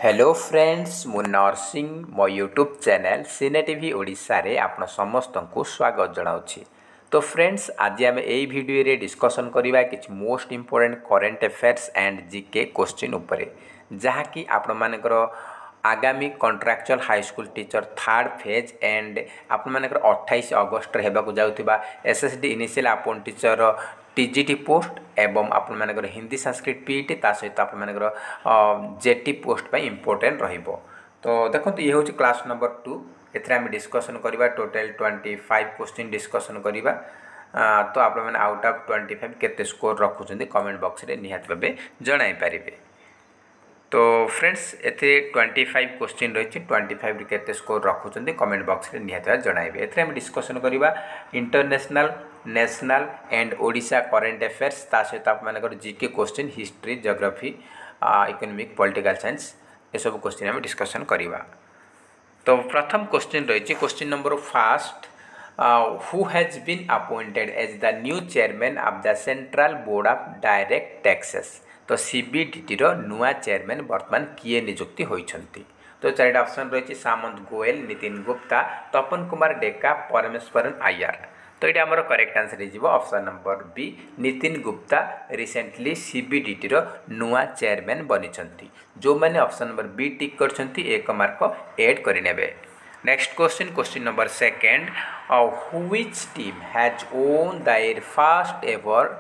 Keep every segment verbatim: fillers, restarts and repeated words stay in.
Hello friends मु नरसिंह मो YouTube channel cine TV Odisha रे आपण समस्त को स्वागत जनाऊँगी। तो फ्रेंड्स आज आम यही भिडियो रे डिस्कसन करवा कि most important current affairs and GK question उपरे जहाँकि आपण मानकर आगामी contractual high school teacher third phase and आपण मानकर अट्ठाईस अगस्त होगा जाऊा SSD initial upon teacher TGT post एवं आपण मानकर हिंदी संस्कृत पीईटी ता सहित आपण मानकर जेटी पोस्ट पे इम्पोर्टेंट रहिबो। तो देखो ये हूँ क्लास नंबर टू एथरे आम डिस्कसन करवा total twenty five question discussion करवा। तो आप मैंने आउट ऑफ ट्वेंटी फाइव केते स्कोर रखुଛନ୍ତି कमेंट बॉक्स रे निहात भाबे जणाई पारिबे। तो फ्रेंड्स एथे ट्वेंटी फाइव क्वेश्चन रही ट्वेंटी फाइव रे केते स्कोर रखुଛନ୍ତି कमेंट बॉक्स रे निहात जणाइबे। एथरे हम डिस्कसन करवा international national and Odisha current affairs ता सहित आप मानकर GK question history geography economic political science ये सब क्वेश्चन हम डिस्कसन करवा। तो प्रथम क्वेश्चन रही question number first who has been appointed as the new chairman of the central board of direct taxes. तो सीबीडीटी रो नुआ चेयरमैन वर्तमान किए नियुक्ति होइछंती। तो चारिटा ऑप्शन रही सामंत गोयल नितिन गुप्ता तपन कुमार डेका परमेश्वरन आयर। तो ये आमर करेक्ट आंसर हो option number B Nitin Gupta recently CBDT रो नुआ चेयरमैन बनी जो मैंने ऑप्शन नंबर बी टिक कर एक मार्क एड करेंगे। Next question question number second which team has won their first ever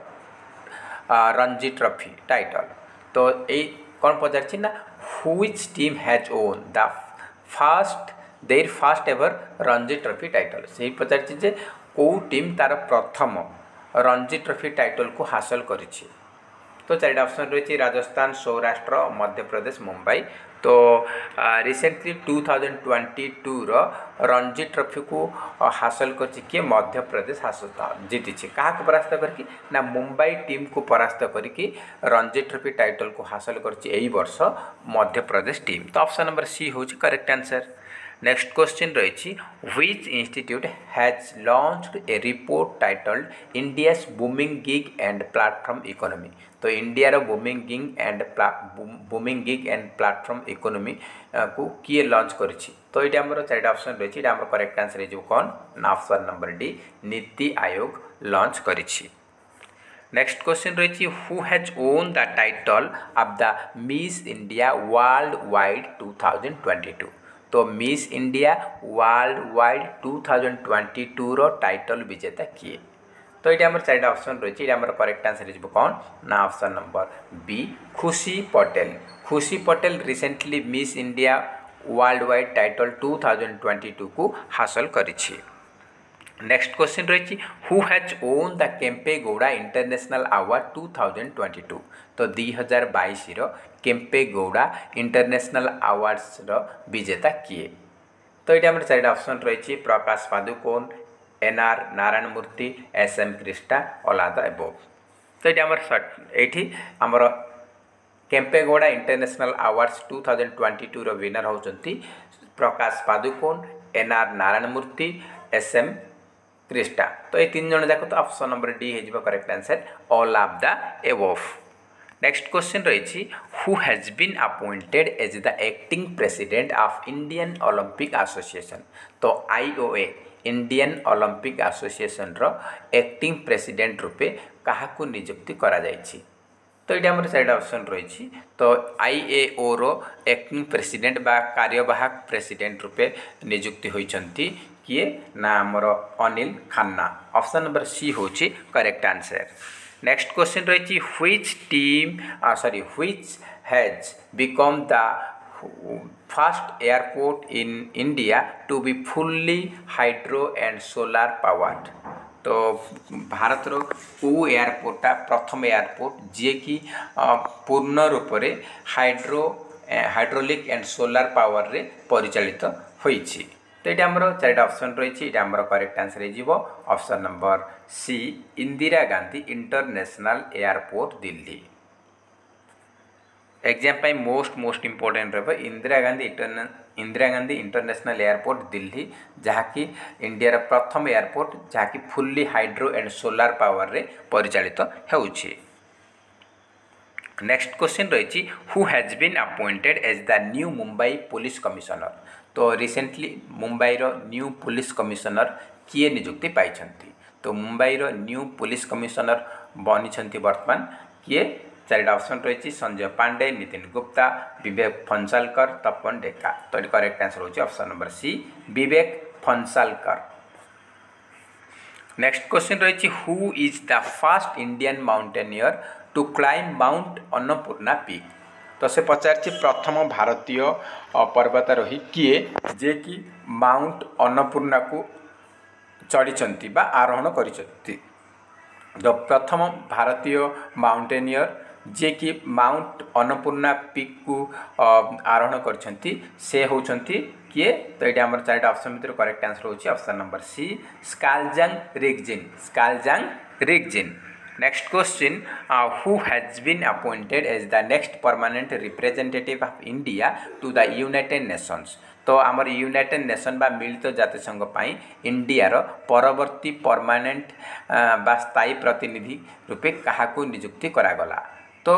Ranji trophy title. तो ये कौन पचार ना which team has won the first their first ever Ranji trophy title से पचार कौ टीम तार प्रथम रणजी ट्रॉफी टाइटल को हासिल करिछि। तो चारिटा ऑप्शन रही राजस्थान सौराष्ट्र मध्य प्रदेश मुंबई। तो recently two thousand twenty two रो रणजी ट्रॉफी को हासिल कर मध्य प्रदेश हासिल जीति क्या परास्त करके ना मुंबई टीम को परास्त करके रणजी ट्रॉफी टाइटल को हासिल कर वर्ष मध्य प्रदेश टीम। तो ऑप्शन नंबर सी हूँ करेक्ट आंसर। नेक्स्ट क्वेश्चन रही which institute has launched a report titled India's booming gig and platform economy. तो India booming gig and booming gig and platform economy को किए लॉन्च करिछि। तो ये आमर चारिटा ऑप्शन रही आमर करेक्ट आंसर हो कौन ना option number D NITI Aayog launch करिछि। नेक्स्ट क्वेश्चन रही who has won the title of the Miss India Worldwide two thousand twenty two. तो Miss India Worldwide two thousand twenty two रो title विजेता किए। तो ये आमर चारिटा ऑप्शन रही आमर करेक्ट आंसर हो कौन ना option number B Khushi Patel. Khushi Patel recently Miss India Worldwide title two thousand twenty two को हासिल करिछि। नेक्स्ट क्वेश्चन रही who has won the Kempegowda international award two thousand twenty two. तो दुई हजार बाईस केम्पेगौड़ा इंटरनेशनल अवार्ड्स रो विजेता किए। तो ये आमर चारिटा ऑप्शन रही Prakash Padukone N R Narayana Murthy S M Krishna all the above. तो ये आमर ये आमर Kempegowda international awards two thousand twenty two रो विनर होचंती Prakash Padukone N R Narayana Murthy S M Krishna. तो ये तीन जन जाक तो ऑप्शन नंबर डी हो correct answer all of the above. Next question रही who has been appointed as the acting president of Indian Olympic association. तो आईओए इंडियन ओलंपिक एसोसिएशन रो एक्टिंग प्रेसिडेंट रूपे क्या नियुक्ति करा जायछि। तो ये आमर चारिटा ऑप्शन रही तो आईएओ रो एक्टिंग प्रेसिडेंट बा कार्यवाहक प्रेसिडेंट रूपे नियुक्ति होइछंती किए ना आमर Anil Khanna. Option number C होची करेक्ट आंसर। नेक्स्ट क्वेश्चन रही which team sorry which has become the first airport in India to be fully hydro and solar powered. तो भारत रो को एयरपोर्टा प्रथम एयरपोर्ट जी कि पूर्ण रूप से hydro hydraulic and solar power रे परिचालित होइछि। तो ये आमर चारिटा ऑप्शन रही आमर करेक्ट आंसर हो option number C Indira Gandhi international airport Delhi. Exam पाई मोस्ट मोस्ट इंपोर्टेंट रहा Indira Gandhi international Indira Gandhi international airport Delhi जहाँकि इंडिया प्रथम एयरपोर्ट जहाँकि fully hydro and solar power रे परिचालित होउछि। नेक्स्ट क्वेश्चन रही who has been appointed as the new Mumbai police commissioner. तो रिसेंटली मुंबई रो न्यू पुलिस कमिशनर किए नियुक्ति पाई। तो मुंबई रो न्यू पुलिस कमिशनर बनी वर्तमान किए चारिटा ऑप्शन रही संजय पांडे, नितिन गुप्ता, विवेक फंसालकर, तपन डेका। तो ये करेक्ट आंसर होची option number C Vivek Phansalkar. Next question रही who is the first Indian mountaineer to climb mount Annapurna peak. तो से पचार प्रथम भारतीय पर्वतारोही किए जे कि माउंट अन्नपूर्णा को चढ़ी बा आरोहण करिसेंती। तो प्रथम भारतीय माउंटेनियर जे कि माउंट अन्नपूर्णा पीक को आरोहण करिसेंती से होचंती किए। तो ये आम चारिटा ऑप्शन भितर करेक्ट आंसर होची option number C Skalzang Rigzin. Skalzang Rigzin. Next question who has been appointed as the next permanent representative of India to the United Nations. तो आमर यूनाइटेड नेशन बा मिलित जातिसंघ पाई इंडियार परवर्ती परमानेंट बा स्थायी प्रतिनिधि रूपे काहाकू नियुक्ति करागला। तो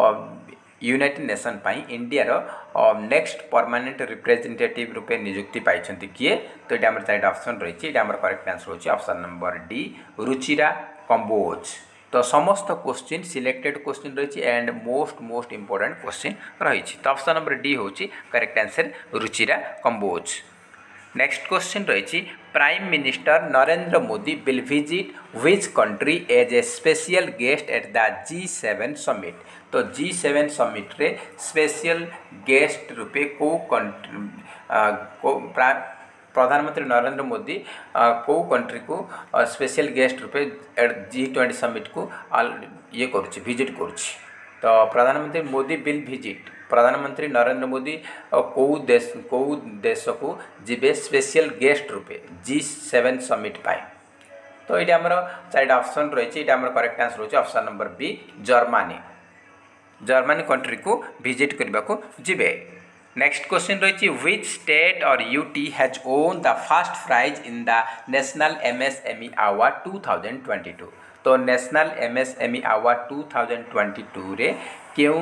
यूनाइटेड नेशन पाई इंडियार नेक्स्ट परमानेंट रिप्रेजेंटेटिव रूपे नियुक्ति पाई किए। तो ये आम चारिटा ऑप्शन रही है। आम करेक्ट आंसर होची option number D Ruchira Kamboj. तो समस्त क्वेश्चन सिलेक्टेड क्वेश्चन रही and most most important question रही। तो ऑप्शन नंबर डी होची correct answer Ruchira Kamboj. Next question रही prime minister Narendra Modi will visit which country as a special guest at the G seven summit. तो G seven summit रे special guest रूपे को country को प्रधानमंत्री नरेंद्र मोदी को कंट्री को स्पेशल गेस्ट रूपे एट जी ट्वेंटी समिट को ये करुच्ची विजिट करुच्ची। तो प्रधानमंत्री मोदी विल विजिट प्रधानमंत्री नरेंद्र मोदी कौ देश कौ देश को जीवे स्पेशल गेस्ट रूपे जी सेवन समिट पाए। तो ये आमर चारिटा ऑप्शन रही है। आमर करेक्ट आंसर होची option number B Germany. Germany country को विजिट करने को जीवे। नेक्स्ट क्वेश्चन रही which state or UT has won the first prize in the national MSME award two thousand twenty two. तो national MSME award two thousand twenty two रे क्यों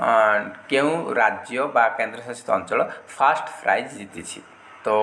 क्यों राज्य बा केंद्र शासित अंचल फर्स्ट प्राइज जीति। तो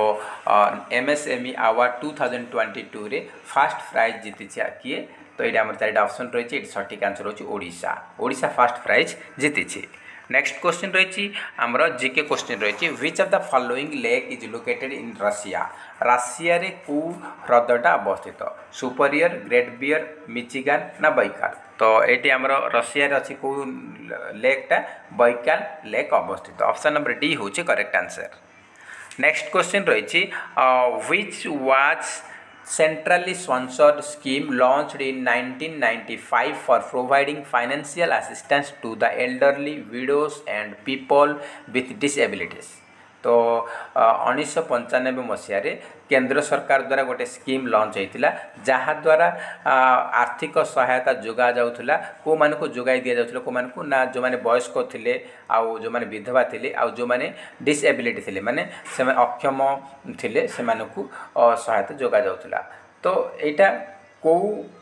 MSME award two thousand twenty two रे फर्स्ट प्राइज जीति किए। तो ये आम चारिटा ऑप्शन रही है। सठिक आंसर होची ओडिशा। ओडिशा फर्स्ट प्राइज जीति। नेक्स्ट क्वेश्चन रही आमर जीके क्वेश्चन रही which of the following lake is located in Russia. Russia रे को ह्रदटा अवस्थित सुपरियर, ग्रेट बियर, मिचिगान ना बैकाल। तो ये आमर रशिया रे अच्छी को लेकटा बैकाल लेक अवस्थित। ऑप्शन नंबर डी होची करेक्ट आंसर। नेक्स्ट क्वेश्चन रही which was centrally sponsored scheme launched in nineteen ninety-five for providing financial assistance to the elderly, widows and people with disabilities। तो उन्नीस पंचानबे मसीह केंद्र सरकार द्वारा गोटे स्कीम लॉन्च होता जहाँ द्वारा आर्थिक सहायता जोगा जाउथला को मान को जोगाई दिया जाउथला को मान को ना जो माने वयस्क थिले आउ जो माने विधवा थिले आउ जो माने डिसेबिलिटी थिले माने से अक्षम थिले से मान को सहायता जोगा जाउथला। तो एटा को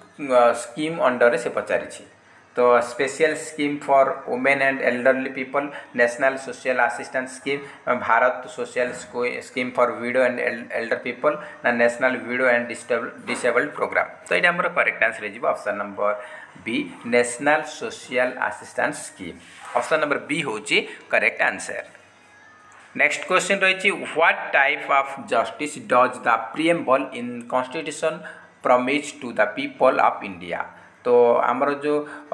स्कीम अंडर से पचारि। तो special scheme for women and elderly people, national social assistance scheme, Bharat social scheme for widow and elder people ना national widow and disabled programme. तो ये आमर करेक्ट आंसर है option number B national social assistance scheme. Option number B होची correct answer. Next question रही what type of justice does the preamble in constitution promise to the people of India. तो आमर जो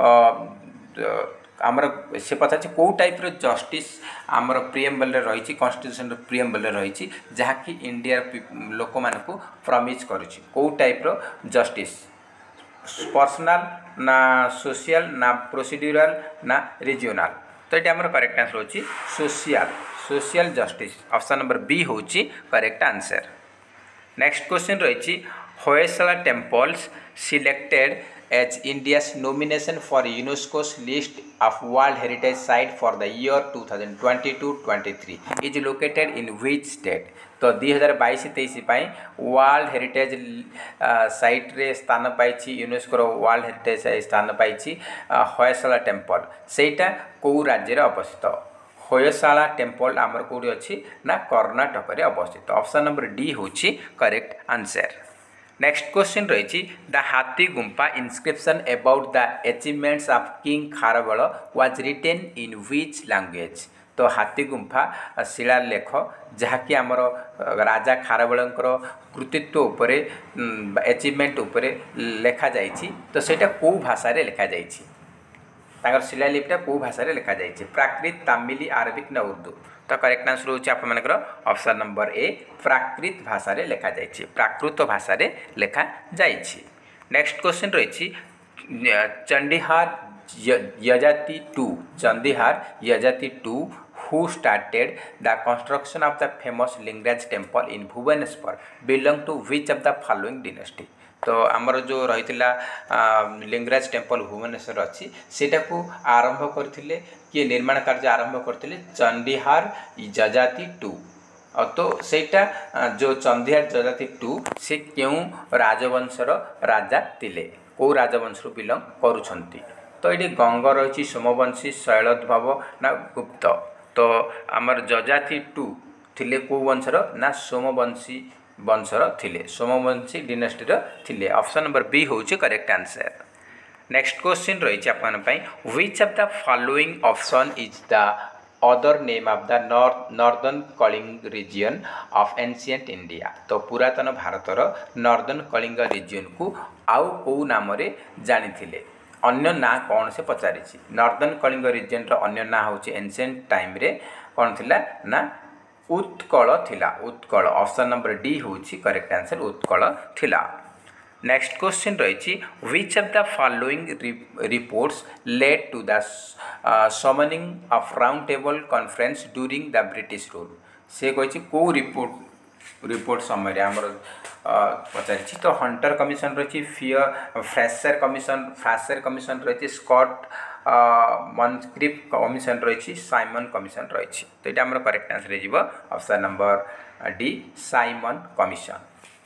आमर से पचार कौ टाइप जस्टिस आमर प्रीएम्बल रही कॉन्स्टिट्यूशन प्रीएम्बल रही जहाँकि इंडिया लोक मान को प्रॉमिस करुच्ची कौ टाइप जस्टिस पर्सनल ना सोशल ना प्रोसीड्यूरल ना रिजियोनल। तो ये आमर करेक्ट आंसर होची social social justice. Option number B होची करेक्ट आंसर। नेक्स्ट क्वेश्चन रही Hoysala temples selected as India's nomination for UNESCO's list of World Heritage Site for the year twenty twenty-two twenty-three is located in which state? तो दुई हजार बाईस तेईस world heritage site रे स्थान पाई UNESCO world heritage स्थान पाई होयशाला temple सेटा कौ राज्य अवस्थित होयशाला टेम्पल आमर कौटी अच्छी ना कर्णाटक अवस्थित ऑप्शन नंबर डी हूँ करेक्ट आंसर। नेक्स्ट क्वेश्चन रही the Hathi Gumpha inscription about the achievements of king Kharavela was written in which language? तो हाथी गुंफा शिलालेख जहाँकि आमर राजा खारवेलंकर कृतित्व उपरे अचीवमेंट उपरे लेखा जाइछि तो सेटा को भाषा रे लेखा जाइछि तांकर शिलालेखटा को भाषा रे लेखा जाइछि प्राकृत तमिल अरबिक ना उर्दू? तो करेक्ट आंसर होछि आप मानकर ऑप्शन नंबर ए प्राकृत भाषा रे लेखा जाइछि प्राकृत भाषा रे लेखा जाइछि। नेक्स्ट क्वेश्चन रही Chandihara Yayati two Chandihara Yayati two who started the construction of the famous Lingaraj temple in Bhubaneswar belong to which of the following dynasty? तो आमर जो रही लिंगराज टेम्पल भुवनेश्वर अच्छी सेटा को आरंभ करथिले किए निर्माण कार्य आरंभ करथिले चंडीहार यजाति टू तो सेटा जो चंडीहार यजाति टू से क्यों राजवंशर राजा तिले को राजवंश बिलंग करुछंती? तो ये गंग रही सोमवंशी शैलोद्भव ना गुप्त तो आमर यजाति टू थिले को वंशर ना सोमवंशी वंशर थिले सोमवंशी डिनेस्टीर थिले ऑप्शन नंबर बी होची करेक्ट आंसर। नेक्स्ट क्वेश्चन रही आपन पई which of the following option is the other name of the north northern Kalinga region of ancient India? तो पुरातन भारतर नॉर्दर्न कलिंग रीजन को आउ को नाम रे जानी थिले अन्य ना कौन से पचारि नॉर्दर्न कलिंग रीजन रो अन्य ना होची एंशिएंट टाइम रे कौन थिला ना उत्कल थिला उत्कल ऑप्शन नंबर डी होची करेक्ट आंसर उत्कल थिला। नेक्स्ट क्वेश्चन रही which of the following reports led to the summoning of round table conference during the British rule? से कही को रिपोर्ट रिपोर्ट समय आमर पचारि तो हंटर कमिशन रही फियर फ्रेशर कमिशन फ्राशर कमिशन रही स्कॉट मनस्क्रिप कमिशन रही साइमन कमिशन रही तो ये आम करेक्ट आंसर हो option number D Simon commission.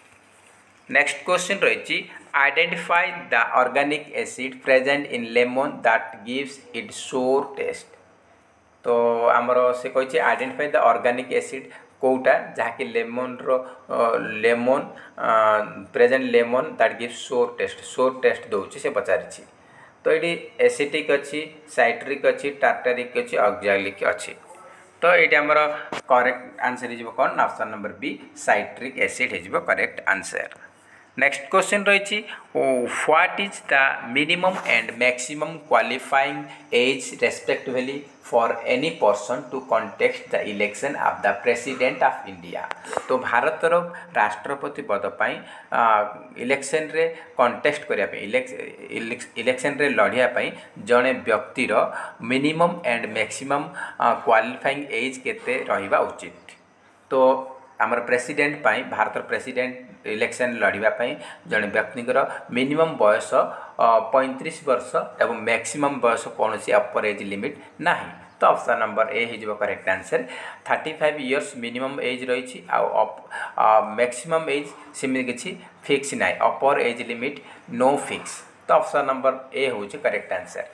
Next question रही identify the organic acid present in lemon that gives it sour taste? तो आमर से कही आइडेंटिफाई द ऑर्गेनिक एसिड कोटा जहाँकि लेमन रो lemon present lemon that gives sour taste sour taste दौर से पचारि तो ये एसिटिक अच्छी साइट्रिक अच्छी टार्टारिक अच्छी ऑक्जालिक अच्छी तो ये आमर करेक्ट आंसर हो कौन option number B citric acid हो करेक्ट आंसर। नेक्स्ट क्वेश्चन रही what is the minimum and maximum qualifying age respectively for any person to contest the election of the president of India? तो भारतर राष्ट्रपति पद पर election रे contest करने election रे लड़ाई जड़े व्यक्तिर minimum and maximum qualifying age केते रहिबा उचित? तो आमर प्रेसिडेंट पाई भारत प्रेसिडेंट इलेक्शन लड़ाई जड़े व्यक्तिर मिनिमम बयस पैंतीस वर्ष एवं मैक्सिमम बयस कौन सी अपर एज लिमिट ना तो ऑप्शन नंबर ए हो correct answer thirty five years minimum age रही मैक्सिमम एज सेमि किसी फिक्स ना upper age limit no fix तो ऑप्शन नंबर ए हो करेक्ट आंसर।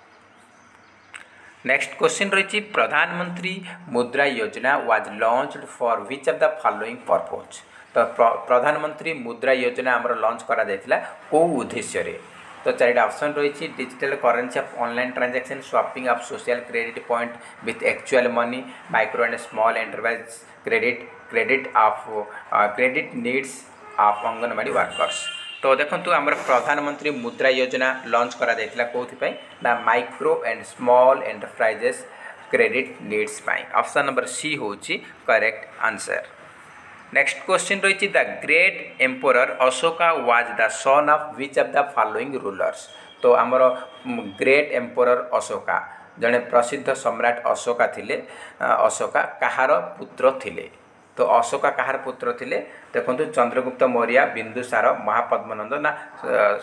नेक्स्ट क्वेश्चन रही Pradhanmantri Mudra Yojana was launched for which of the following purpose? तो प्रधानमंत्री मुद्रा योजना आमर लॉन्च करा जायतिला को उद्देश्य रे? तो चारिटा ऑप्शन रही digital currency of online transaction swapping of social credit point with actual money micro and small enterprise credit credit of credit needs of anganwadi workers. तो देखो आमर प्रधानमंत्री मुद्रा योजना लॉन्च करा जायतिला कोथि ना micro and small enterprises credit needs पाई ऑप्शन नंबर सी होची करेक्ट आंसर। नेक्स्ट क्वेश्चन रही the great emperor Ashoka was the son of which of the following rulers? तो आमर ग्रेट एम्पोरर अशोका जड़े प्रसिद्ध सम्राट अशोका थिले अशोका कहार पुत्र थिले? तो अशोका कहार पुत्र थिले देखो चंद्रगुप्त मौर्य बिंदुसार महापद्मनंद ना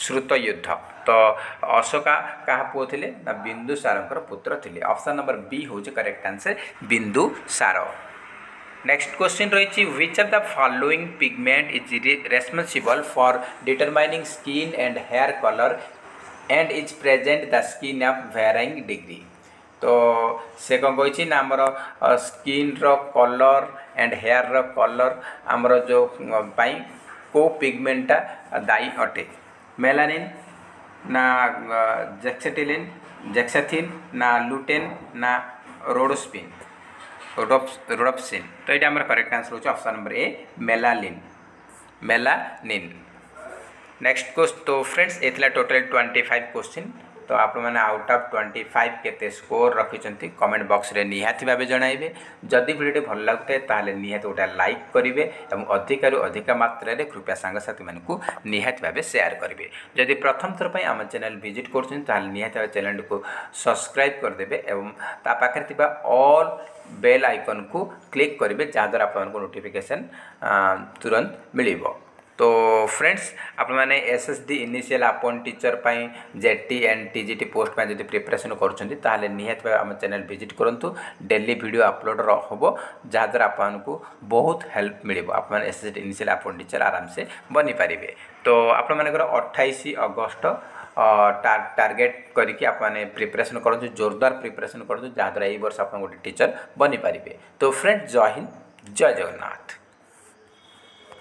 श्रुतयुद्ध। तो अशोका क्या पुओ थे ना बिंदुसार पुत्र थे। ऑप्शन नंबर बी हूँ correct answer Bindusara. Next question रही which of the following pigment is responsible for determining skin and hair colour and is present the skin of varying degree. तो से कौन कही ना आमर स्किन रो कलर एंड हेयर रो कलर आमर जो पाई को पिगमेंटा दायी अटे मेलानिन ना जेक्सेटिलिन जेक्सेथिन ना लुटेन ना रोडोस्पिन रोडोप्सिन। तो ये आमर करेक्ट आंसर हो option number A melanin melanin. Next question तो फ्रेंड्स ये टोटल ट्वेंटी फाइव क्वेश्चन। तो आप मैंने आउट ऑफ ट्वेंटी फाइव के स्कोर रखिंट कमेंट बॉक्स रे निहाती भाव जनइबे। जदि वीडियो भल लगुए ताले निहाती गोटे लाइक करेंगे और अधिकु अधिक मात्रा रे कृपया सांगसाथी मानू निहाती भाव शेयर करेंगे। जदि प्रथम थर पर आम चैनल विजिट कर निहाती भाव चैनल को सब्सक्राइब करदे और ता पाखे ऑल बेल आइकन को क्लिक करेंगे जहाँद्वारा आपको नोटिफिकेशन तुरंत मिल। तो फ्रेंड्स आप मैंने एसएसडी इनिशियल अपन टीचर पाई जेटी एंड टीजीटी पोस्ट पाई जब प्रिपरेशन करुँचे निहाती भाव आम चैनल विजिट करूँ। डेली वीडियो अपलोड हम जहाँद्वारा आपको बहुत हेल्प मिल आप एसएसडी इनिशियल अपन टीचर आराम से बनी पारे। तो आप अट्ठाईस अगस्त टार टार्गेट करके आप प्रिपरेशन करूँ जोरदार प्रिपरेशन करूँ जहाँद्वारा ये वर्ष आप गोटे टीचर बनी पारे। तो फ्रेंड्स जय हिंद जय जगन्नाथ।